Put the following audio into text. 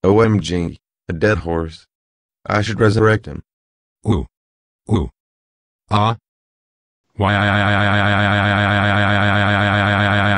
OMG, a dead horse. I should resurrect him. Ooh. Ooh. Ah. Why?